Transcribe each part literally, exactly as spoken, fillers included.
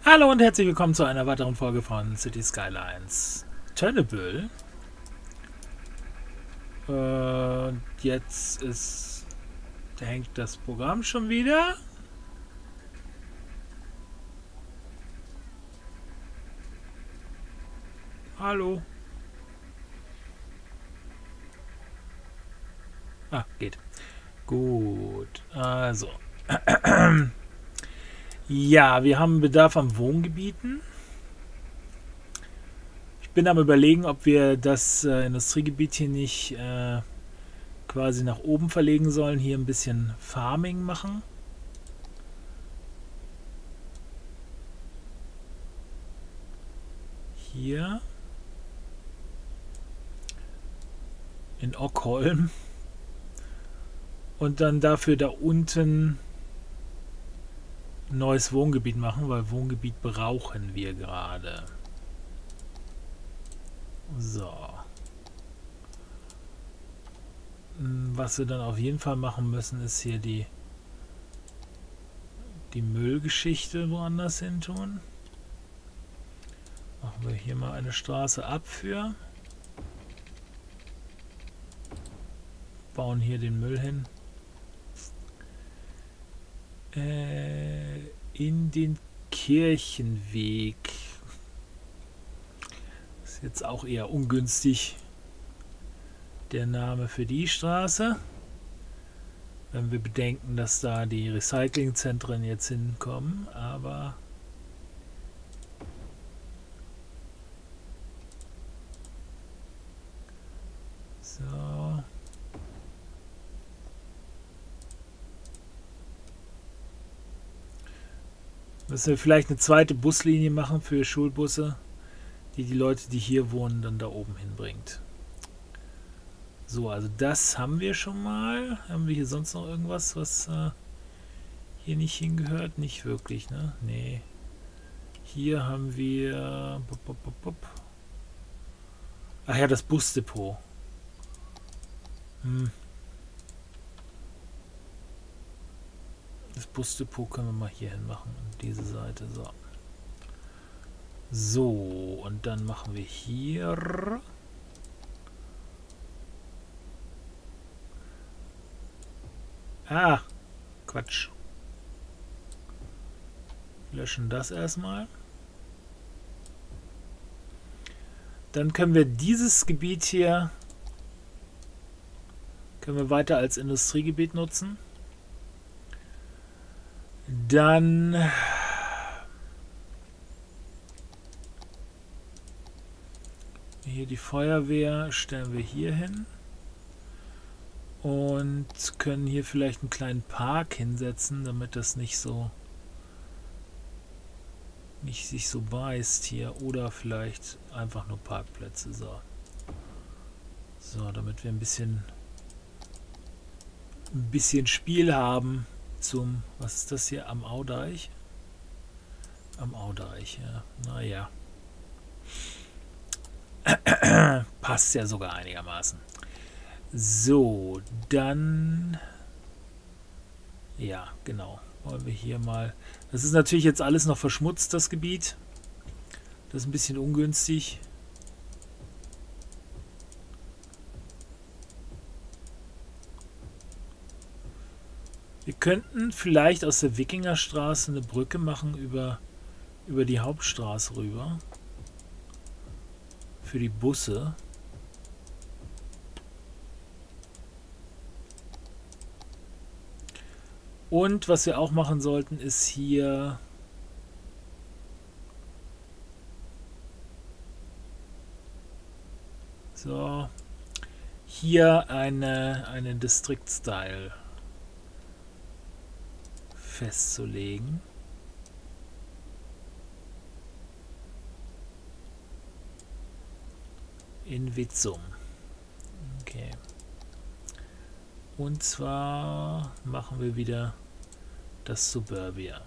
Hallo und herzlich willkommen zu einer weiteren Folge von City Skylines Tönniebüll. Äh, jetzt ist hängt das Programm schon wieder. Hallo. Ah, geht. Gut. Also. Ja, wir haben Bedarf an Wohngebieten. Ich bin am Überlegen, ob wir das äh, Industriegebiet hier nicht äh, quasi nach oben verlegen sollen. Hier ein bisschen Farming machen. Hier. In Ockholm. Und dann dafür da unten ein neues Wohngebiet machen, weil Wohngebiet brauchen wir gerade. So. Was wir dann auf jeden Fall machen müssen, ist hier die die Müllgeschichte woanders hin tun. Machen wir hier mal eine Straße ab für. Bauen hier den Müll hin. Äh, in den Kirchenweg. Ist jetzt auch eher ungünstig der Name für die Straße. Wenn wir bedenken, dass da die Recyclingzentren jetzt hinkommen, aber so. Müssen wir vielleicht eine zweite Buslinie machen für Schulbusse, die die Leute, die hier wohnen, dann da oben hinbringt. So, also das haben wir schon mal. Haben wir hier sonst noch irgendwas, was äh, hier nicht hingehört? Nicht wirklich, ne? Nee. Hier haben wir... Bup, bup, bup, bup. Ach ja, das Busdepot. Hm. Das Busdepot können wir mal hier hin machen. Diese Seite, so. So, und dann machen wir hier... Ah, Quatsch. Löschen das erstmal. Dann können wir dieses Gebiet hier können wir weiter als Industriegebiet nutzen. Dann hier die Feuerwehr stellen wir hier hin. Und können hier vielleicht einen kleinen Park hinsetzen, damit das nicht so nicht sich so beißt hier. Oder vielleicht einfach nur Parkplätze. So, so damit wir ein bisschen ein bisschen Spiel haben zum, was ist das hier, am Audeich? Am Audeich, ja. Naja. Passt ja sogar einigermaßen. So, dann... Ja, genau. Wollen wir hier mal... Das ist natürlich jetzt alles noch verschmutzt, das Gebiet. Das ist ein bisschen ungünstig. Wir könnten vielleicht aus der Wikingerstraße eine Brücke machen über, über die Hauptstraße rüber. Für die Busse. Und was wir auch machen sollten, ist hier so hier eine, eine District-Style festzulegen. In Witzum. Okay. Und zwar machen wir wieder das Suburbia.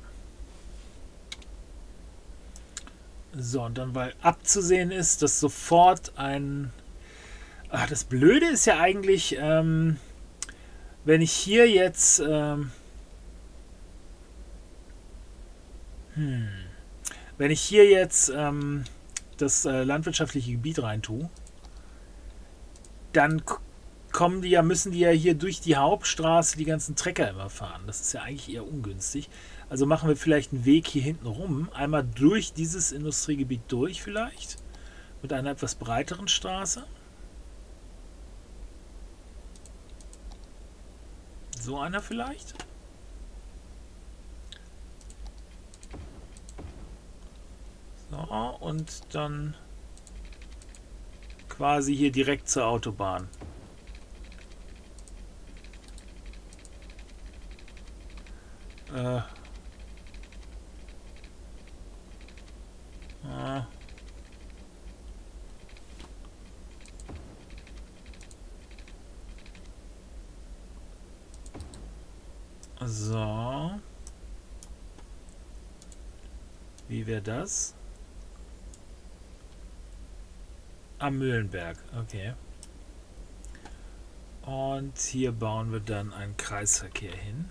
So, und dann, weil abzusehen ist, dass sofort ein... Ach, das Blöde ist ja eigentlich, ähm, wenn ich hier jetzt... Ähm, hm, Wenn ich hier jetzt ähm, das äh, landwirtschaftliche Gebiet rein tue, dann kommen die ja, müssen die ja hier durch die Hauptstraße die ganzen Trecker immer fahren. Das ist ja eigentlich eher ungünstig. Also machen wir vielleicht einen Weg hier hinten rum, einmal durch dieses Industriegebiet durch vielleicht, mit einer etwas breiteren Straße. So einer vielleicht. So, und dann quasi hier direkt zur Autobahn. Äh. Ah. So. Wie wäre das? Am Mühlenberg, okay. Und hier bauen wir dann einen Kreisverkehr hin,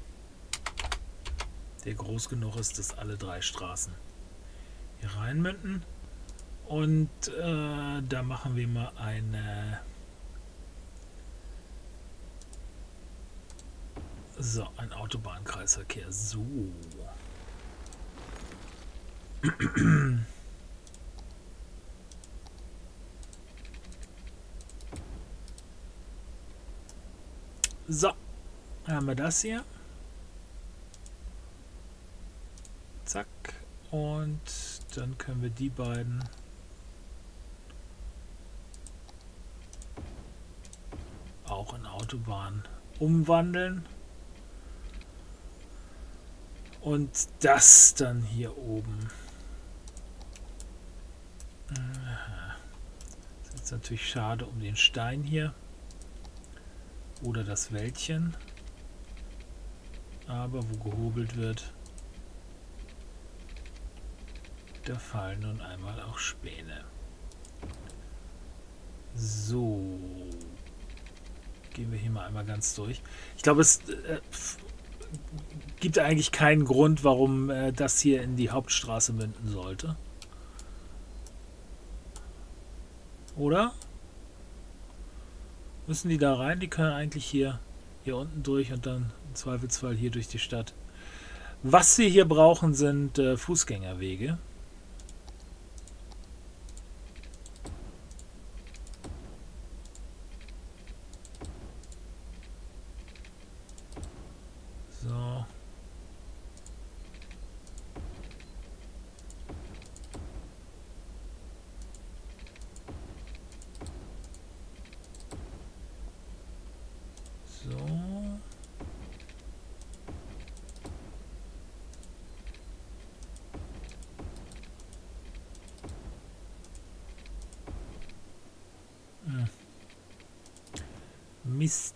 der groß genug ist, dass alle drei Straßen hier reinmünden. Und äh, da machen wir mal eine... So, ein Autobahnkreisverkehr. So. So, haben wir das hier. Zack. Und dann können wir die beiden auch in Autobahn umwandeln. Und das dann hier oben. Das ist jetzt natürlich schade um den Stein hier. Oder das Wäldchen. Aber wo gehobelt wird, da fallen nun einmal auch Späne. So. Gehen wir hier mal einmal ganz durch. Ich glaube, es äh, gibt eigentlich keinen Grund, warum äh, das hier in die Hauptstraße münden sollte. Oder? Müssen die da rein? Die können eigentlich hier, hier unten durch und dann im Zweifelsfall hier durch die Stadt. Was wir hier brauchen, sind äh, Fußgängerwege. So. So. Hm. Mist.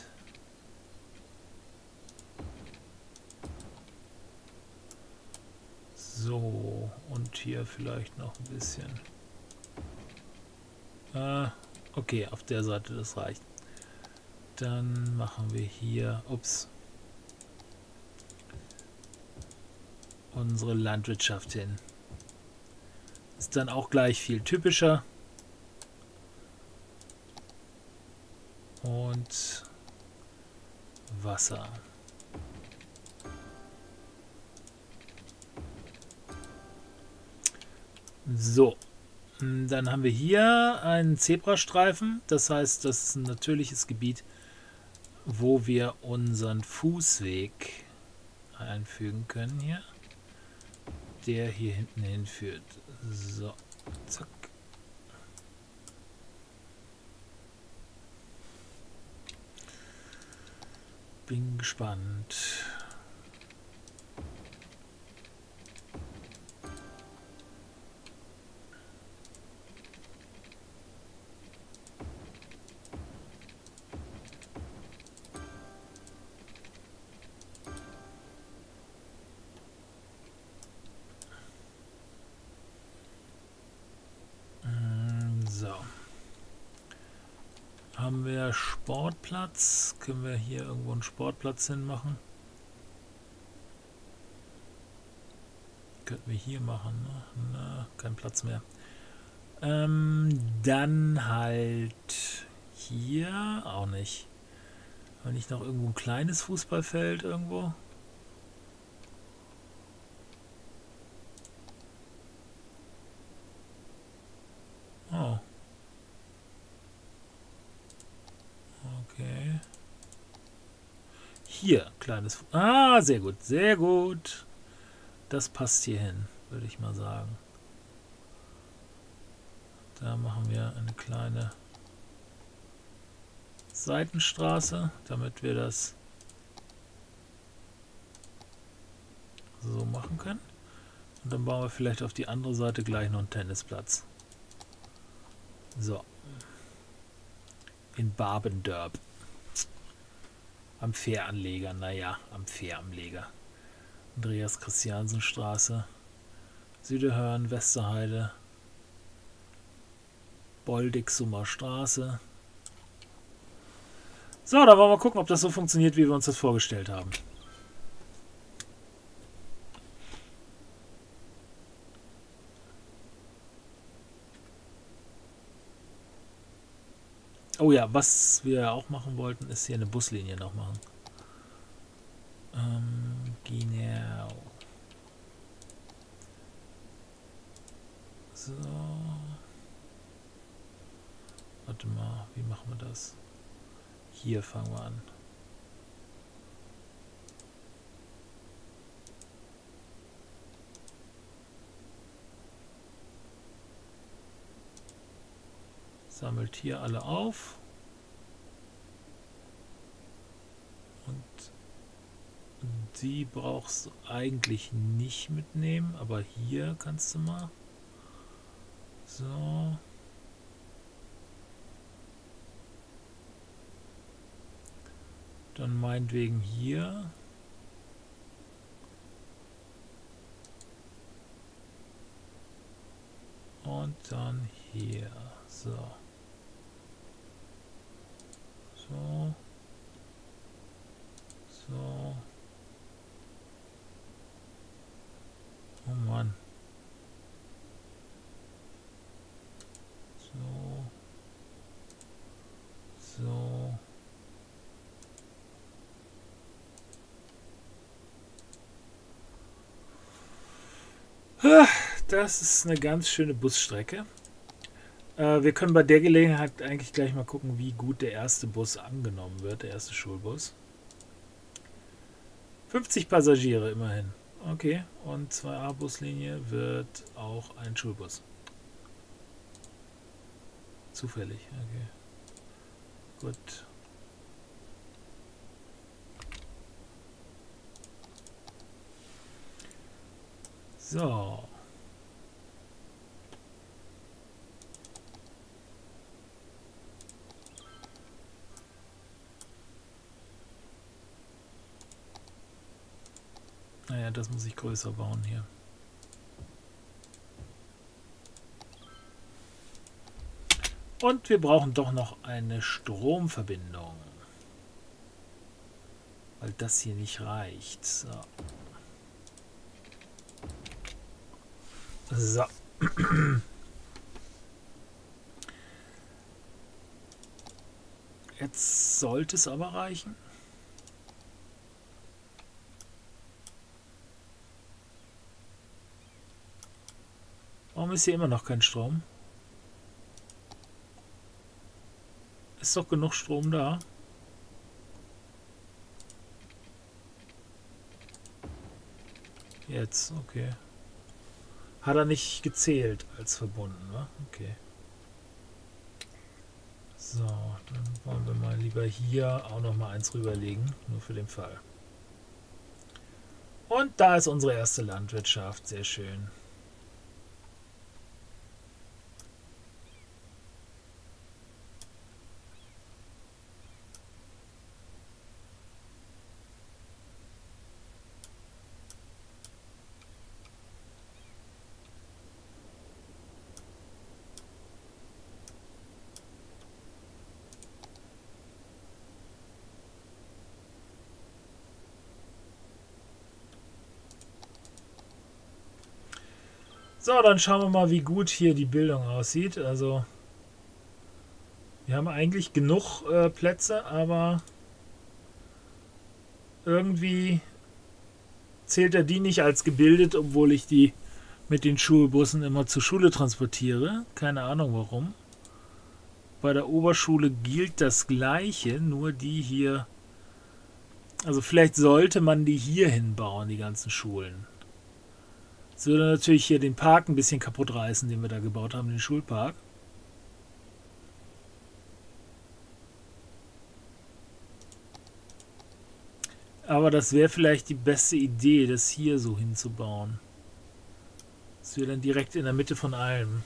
So, und hier vielleicht noch ein bisschen. Äh, okay, auf der Seite, das reicht. Dann machen wir hier, ups, unsere Landwirtschaft hin. Ist dann auch gleich viel typischer. Und Wasser. So, dann haben wir hier einen Zebrastreifen. Das heißt, das ist ein natürliches Gebiet, wo wir unseren Fußweg einfügen können hier. Der hier hinten hinführt. So, zack. Bin gespannt. So. Haben wir Sportplatz? Können wir hier irgendwo einen Sportplatz hinmachen? könnten wir hier machen. Ne? Na, kein Platz mehr. Ähm, dann halt hier auch nicht. Aber nicht noch irgendwo ein kleines Fußballfeld irgendwo? Oh. Okay. Hier, kleines... Fu ah, sehr gut, sehr gut. Das passt hier hin, würde ich mal sagen. Da machen wir eine kleine Seitenstraße, damit wir das so machen können. Und dann bauen wir vielleicht auf die andere Seite gleich noch einen Tennisplatz. So. In Babendörp. Am Fähranleger, naja, am Fähranleger. Andreas Christiansen Straße. Süderhörn, Westerheide. Boldixumer Straße. So, da wollen wir gucken, ob das so funktioniert, wie wir uns das vorgestellt haben. Oh ja, was wir auch machen wollten, ist hier eine Buslinie noch machen. Ähm, genau. So. Warte mal, wie machen wir das? Hier fangen wir an. Sammelt hier alle auf. Und die brauchst du eigentlich nicht mitnehmen, aber hier kannst du mal. So. Dann meinetwegen hier. Und dann hier. So. So. So. Oh Mann. So. So. Das ist eine ganz schöne Busstrecke. Äh, wir können bei der Gelegenheit eigentlich gleich mal gucken, wie gut der erste Bus angenommen wird, der erste Schulbus. fünfzig Passagiere immerhin. Okay, und zwei A Buslinie wird auch ein Schulbus. Zufällig, okay. Gut. So. Naja, das muss ich größer bauen hier. Und wir brauchen doch noch eine Stromverbindung. Weil das hier nicht reicht. So. So. Jetzt sollte es aber reichen. Warum ist hier immer noch kein Strom? Ist doch genug Strom da. Jetzt, okay. Hat er nicht gezählt als verbunden, ne? Okay. So, dann wollen wir mal lieber hier auch noch mal eins rüberlegen, nur für den Fall. Und da ist unsere erste Landwirtschaft, sehr schön. So, dann schauen wir mal, wie gut hier die Bildung aussieht. Also, wir haben eigentlich genug äh, Plätze, aber irgendwie zählt er die nicht als gebildet, obwohl ich die mit den Schulbussen immer zur Schule transportiere. Keine Ahnung warum. Bei der Oberschule gilt das Gleiche, nur die hier. Also vielleicht sollte man die hier hinbauen, die ganzen Schulen. Das würde natürlich hier den Park ein bisschen kaputt reißen, den wir da gebaut haben, den Schulpark. Aber das wäre vielleicht die beste Idee, das hier so hinzubauen. Das wäre dann direkt in der Mitte von allem.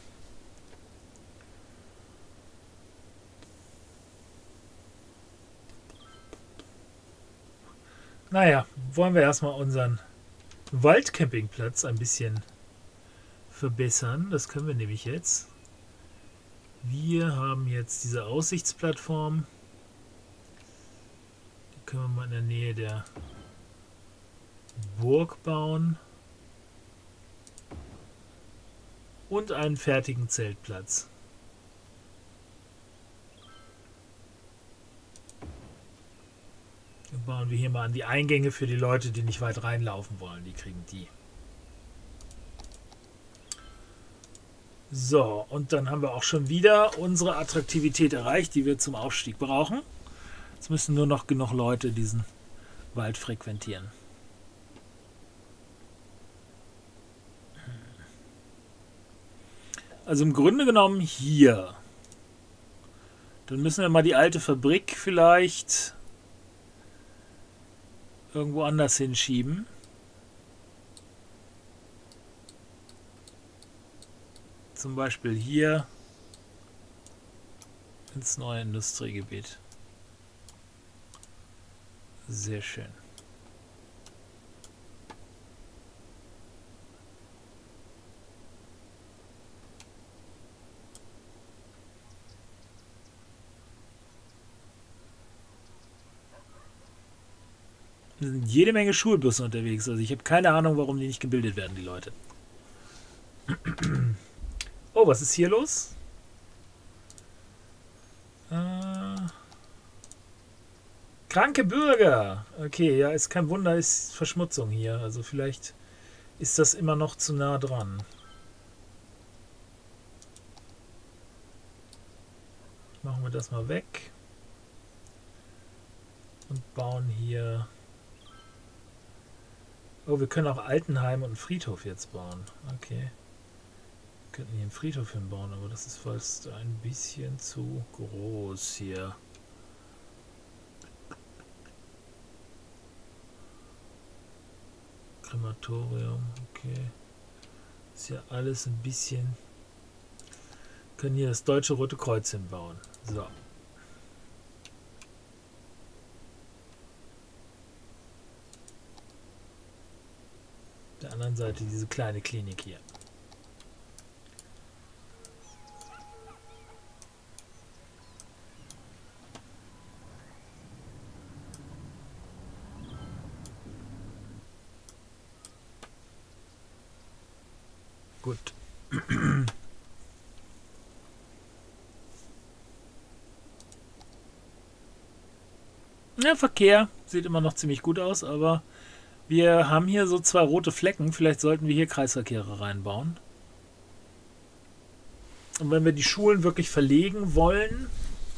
Naja, wollen wir erstmal unseren Waldcampingplatz ein bisschen verbessern. Das können wir nämlich jetzt. Wir haben jetzt diese Aussichtsplattform. Die können wir mal in der Nähe der Burg bauen. Und einen fertigen Zeltplatz. Dann bauen wir hier mal an die Eingänge für die Leute, die nicht weit reinlaufen wollen. Die kriegen die. So, und dann haben wir auch schon wieder unsere Attraktivität erreicht, die wir zum Aufstieg brauchen. Jetzt müssen nur noch genug Leute diesen Wald frequentieren. Also im Grunde genommen hier. Dann müssen wir mal die alte Fabrik vielleicht irgendwo anders hinschieben. Zum Beispiel hier ins neue Industriegebiet. Sehr schön. Es sind jede Menge Schulbusse unterwegs. Also ich habe keine Ahnung, warum die nicht gebildet werden, die Leute. Oh, was ist hier los? Äh, kranke Bürger. Okay, ja, ist kein Wunder, ist Verschmutzung hier. Also vielleicht ist das immer noch zu nah dran. Machen wir das mal weg. Und bauen hier... Oh, wir können auch Altenheim und einen Friedhof jetzt bauen. Okay. Wir könnten hier einen Friedhof hinbauen, aber das ist fast ein bisschen zu groß hier. Krematorium, okay. Ist ja alles ein bisschen... Wir können hier das Deutsche Rote Kreuz hinbauen. So. Auf der anderen Seite diese kleine Klinik hier. Gut. Ja, Verkehr sieht immer noch ziemlich gut aus, aber wir haben hier so zwei rote Flecken. Vielleicht sollten wir hier Kreisverkehre reinbauen. Und wenn wir die Schulen wirklich verlegen wollen,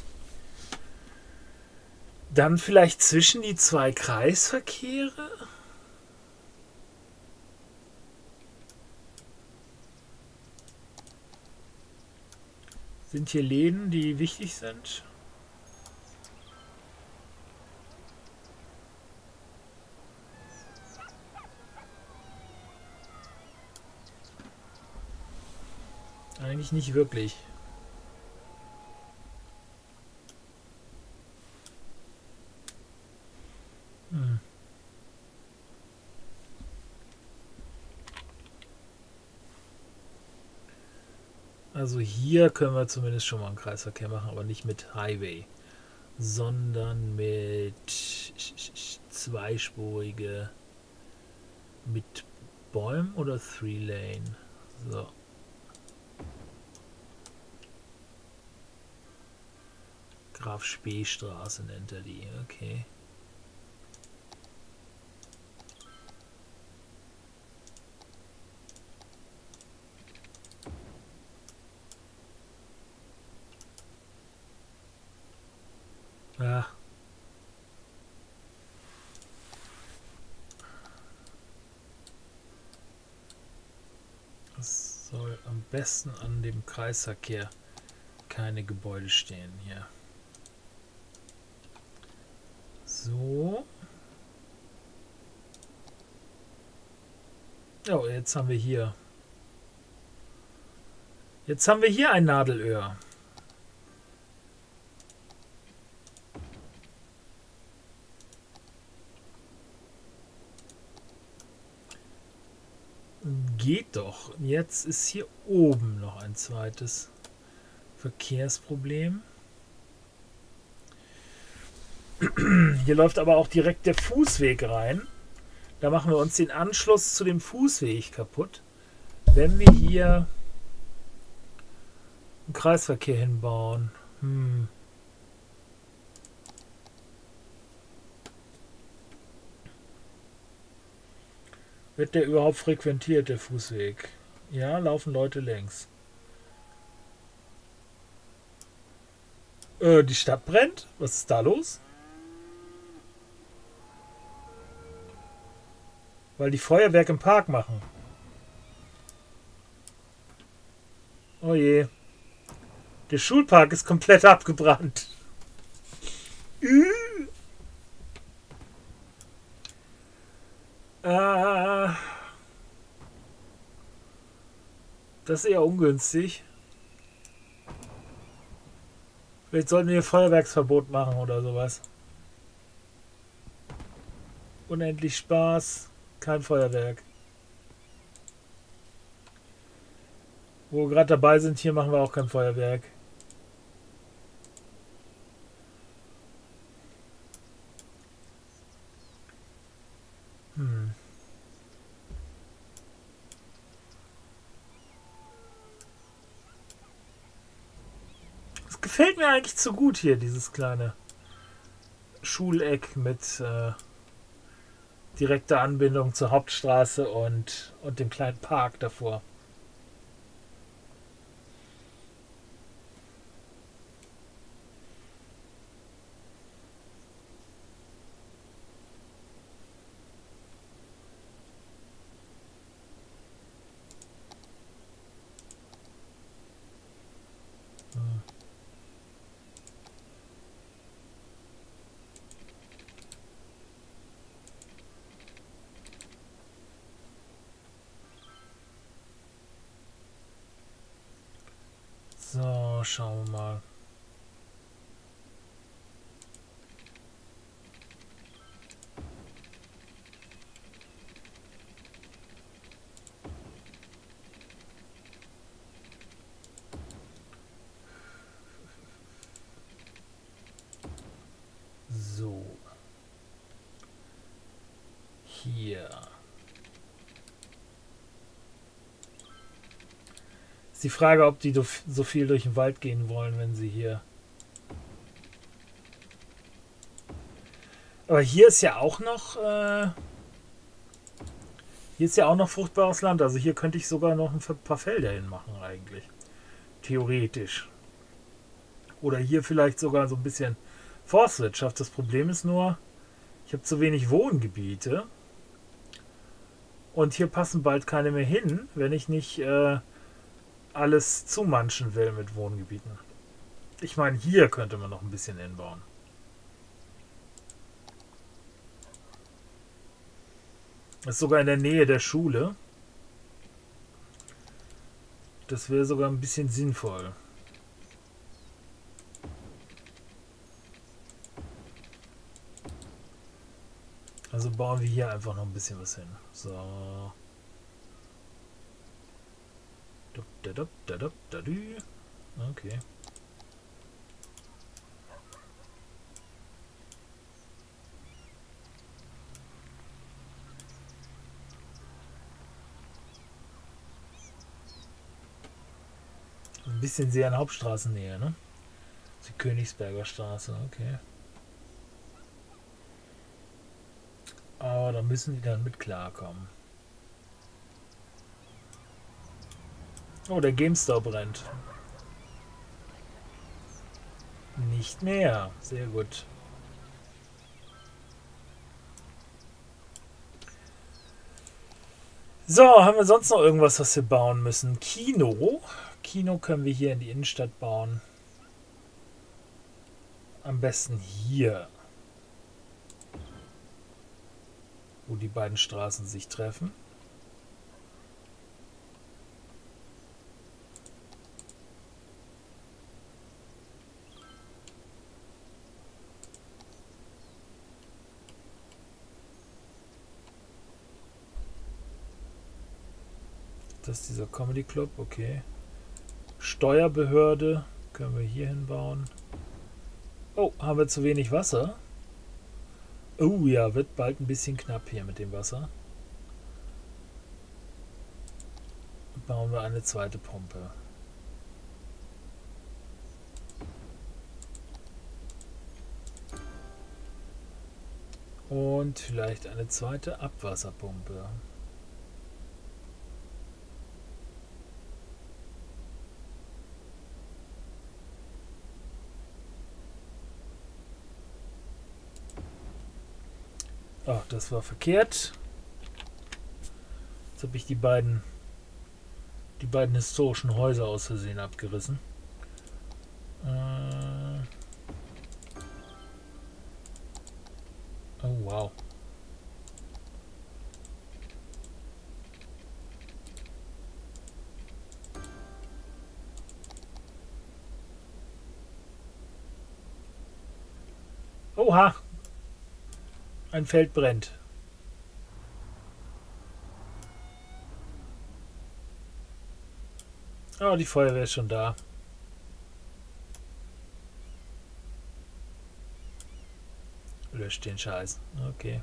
dann vielleicht zwischen die zwei Kreisverkehre? Sind hier Läden, die wichtig sind? Eigentlich nicht wirklich. Hm. Also hier können wir zumindest schon mal einen Kreisverkehr machen, aber nicht mit Highway, sondern mit zweispurige, mit Bäumen oder Three Lane. So. Graf Spee Straße nennt er die. Okay. Ja. Es soll am besten an dem Kreisverkehr keine Gebäude stehen hier. So. Oh, jetzt haben wir hier. Jetzt haben wir hier ein Nadelöhr. Geht doch. Jetzt ist hier oben noch ein zweites Verkehrsproblem. Hier läuft aber auch direkt der Fußweg rein. Da machen wir uns den Anschluss zu dem Fußweg kaputt, wenn wir hier einen Kreisverkehr hinbauen. Hm. Wird der überhaupt frequentiert, der Fußweg? Ja, laufen Leute längs. Äh, die Stadt brennt? Was ist da los? Weil die Feuerwerk im Park machen. Oh je. Der Schulpark ist komplett abgebrannt. Äh, das ist eher ungünstig. Vielleicht sollten wir Feuerwerksverbot machen oder sowas. Unendlich Spaß, kein Feuerwerk. Wo wir gerade dabei sind, hier machen wir auch kein Feuerwerk. Hm. Es gefällt mir eigentlich zu gut hier, dieses kleine Schuleck mit äh, direkter Anbindung zur Hauptstraße und, und dem kleinen Park davor. So, schauen wir mal. So. Hier. Ist die Frage, ob die so viel durch den Wald gehen wollen, wenn sie hier... Aber hier ist ja auch noch... Äh hier ist ja auch noch fruchtbares Land. Also hier könnte ich sogar noch ein paar Felder hinmachen eigentlich. Theoretisch. Oder hier vielleicht sogar so ein bisschen Forstwirtschaft. Das Problem ist nur, ich habe zu wenig Wohngebiete. Und hier passen bald keine mehr hin, wenn ich nicht... Äh alles zumanschen will mit Wohngebieten. Ich meine, hier könnte man noch ein bisschen hinbauen. Das ist sogar in der Nähe der Schule. Das wäre sogar ein bisschen sinnvoll. Also bauen wir hier einfach noch ein bisschen was hin. So. Okay. Ein bisschen sehr in Hauptstraßennähe, ne? Die Königsberger Straße, okay. Aber da müssen die dann mit klarkommen. Oh, der GameStop brennt. Nicht mehr. Sehr gut. So, haben wir sonst noch irgendwas, was wir bauen müssen? Kino. Kino können wir hier in die Innenstadt bauen. Am besten hier, wo die beiden Straßen sich treffen. Das ist dieser Comedy Club, okay. Steuerbehörde können wir hier hinbauen. Oh, haben wir zu wenig Wasser? Oh ja, wird bald ein bisschen knapp hier mit dem Wasser. Bauen wir eine zweite Pumpe. Und vielleicht eine zweite Abwasserpumpe. Oh, das war verkehrt. Jetzt habe ich die beiden, die beiden historischen Häuser aus Versehen abgerissen. Äh oh, wow. Oha! Ein Feld brennt. Oh, die Feuerwehr ist schon da. Löscht den Scheiß. Okay.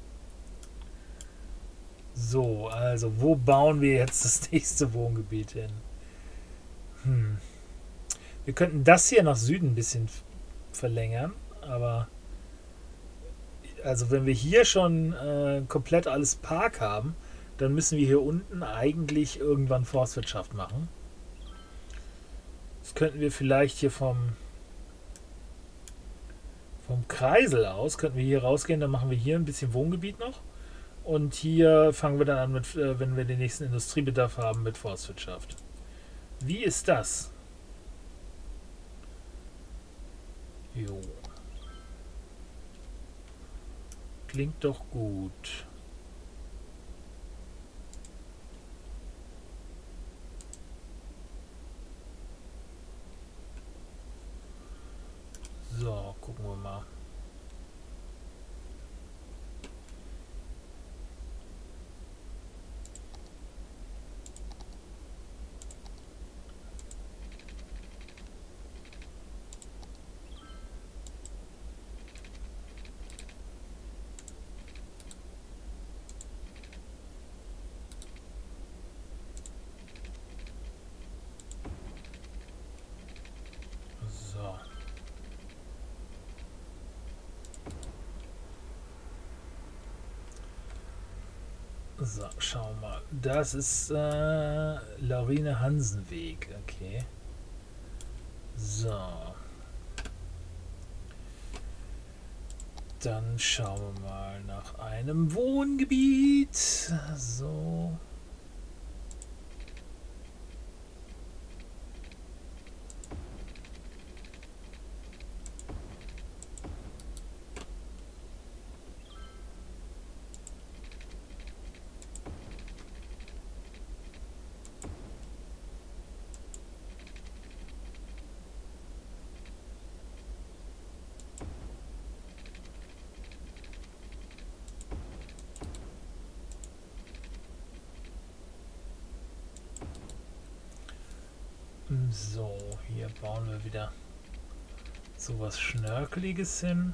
So, also wo bauen wir jetzt das nächste Wohngebiet hin? Hm. Wir könnten das hier nach Süden ein bisschen verlängern, aber also wenn wir hier schon äh, komplett alles Park haben, dann müssen wir hier unten eigentlich irgendwann Forstwirtschaft machen. Das könnten wir vielleicht hier vom vom Kreisel aus, könnten wir hier rausgehen, dann machen wir hier ein bisschen Wohngebiet noch. Und hier fangen wir dann an, mit, äh, wenn wir den nächsten Industriebedarf haben, mit Forstwirtschaft. Wie ist das? Jo. Klingt doch gut. So, gucken wir mal. So. So, schauen wir mal. Das ist äh, Lawine Hansenweg. Okay. So. Dann schauen wir mal nach einem Wohngebiet. So. So, hier bauen wir wieder sowas Schnörkeliges hin.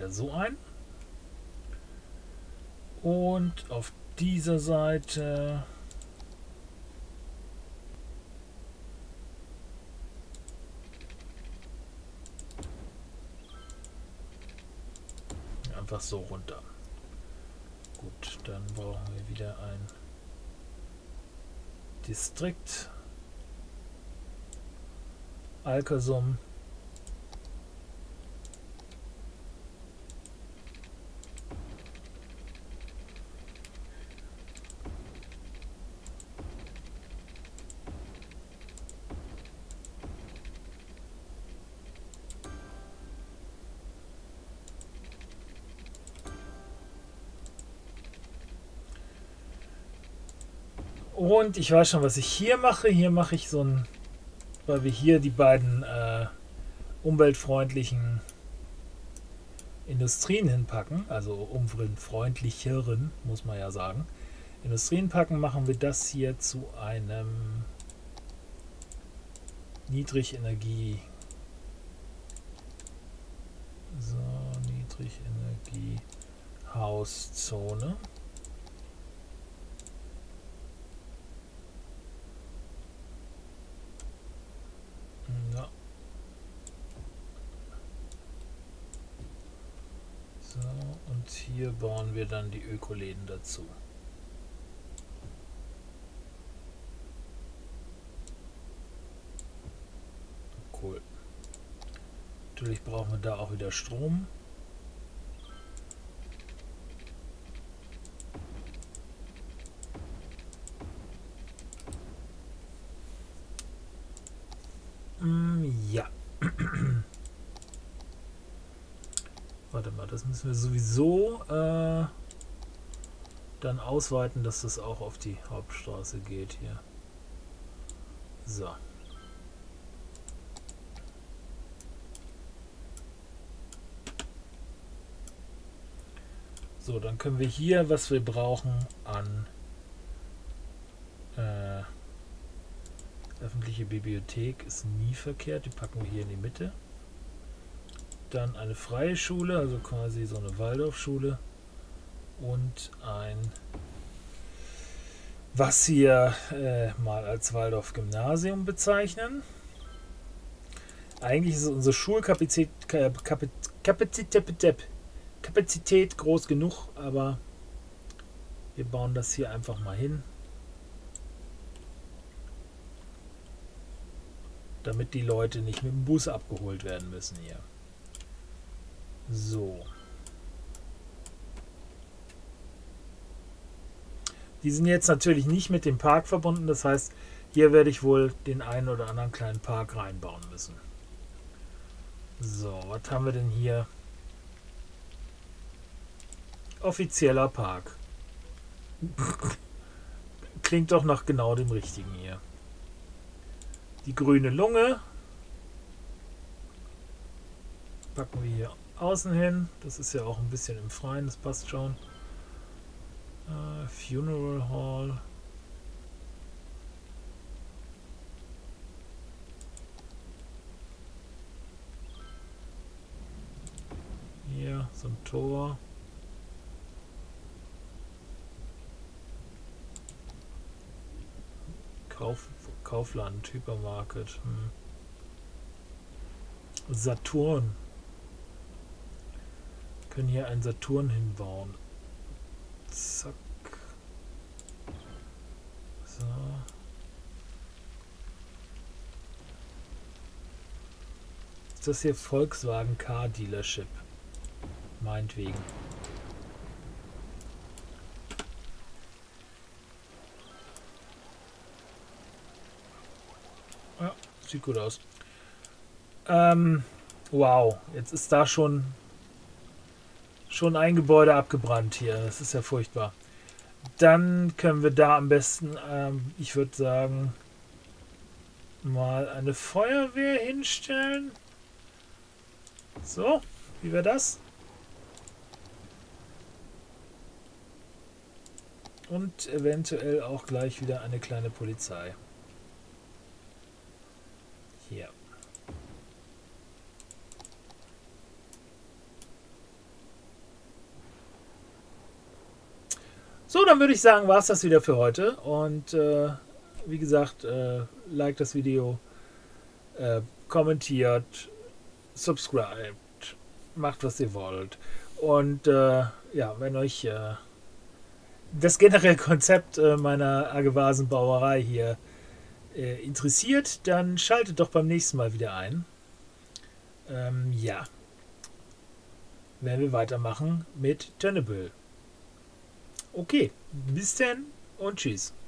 wieder so ein. Und auf dieser Seite einfach so runter. Gut, dann brauchen wir wieder ein Distrikt. Alkasum. Und ich weiß schon, was ich hier mache. Hier mache ich so ein, weil wir hier die beiden äh, umweltfreundlichen Industrien hinpacken, also umweltfreundlicheren, muss man ja sagen. Industrien packen, machen wir das hier zu einem Niedrigenergie. So, Niedrigenergie Hauszone. Ja. So, und hier bauen wir dann die Ökoläden dazu. Cool. Natürlich brauchen wir da auch wieder Strom. Ja. Warte mal, das müssen wir sowieso äh, dann ausweiten, dass das auch auf die Hauptstraße geht hier. So. So, dann können wir hier, was wir brauchen an äh, öffentliche Bibliothek, ist nie verkehrt, die packen wir hier in die Mitte. Dann eine freie Schule, also quasi so eine Waldorfschule und ein, was wir äh, mal als Waldorf-Gymnasium bezeichnen. Eigentlich ist unsere Schulkapazität Kapazität, Kapazität groß genug, aber wir bauen das hier einfach mal hin, damit die Leute nicht mit dem Bus abgeholt werden müssen hier. So. Die sind jetzt natürlich nicht mit dem Park verbunden, das heißt, hier werde ich wohl den einen oder anderen kleinen Park reinbauen müssen. So, was haben wir denn hier? Offizieller Park. Klingt doch nach genau dem richtigen hier. Die grüne Lunge packen wir hier außen hin. Das ist ja auch ein bisschen im Freien, das passt schon. Uh, Funeral Hall. Hier so ein Tor. Kauf, Kaufland, Hypermarket. Hm. Saturn. Wir können hier einen Saturn hinbauen. Zack. So. Ist das hier Volkswagen Car Dealership? Meinetwegen. Ja, sieht gut aus. Ähm, wow, jetzt ist da schon schon ein Gebäude abgebrannt hier. Das ist ja furchtbar. Dann können wir da am besten, ähm, ich würde sagen, mal eine Feuerwehr hinstellen. So, wie wäre das? Und eventuell auch gleich wieder eine kleine Polizei. Hier. So, dann würde ich sagen, war es das wieder für heute. Und äh, wie gesagt, äh, like das Video, äh, kommentiert, subscribt, macht was ihr wollt. Und äh, ja, wenn euch äh, das generelle Konzept äh, meiner Agevasen-Brauerei hier äh, interessiert, dann schaltet doch beim nächsten Mal wieder ein. Ähm, ja, werden wir weitermachen mit Tönniebüll. Okay, bis dann und tschüss.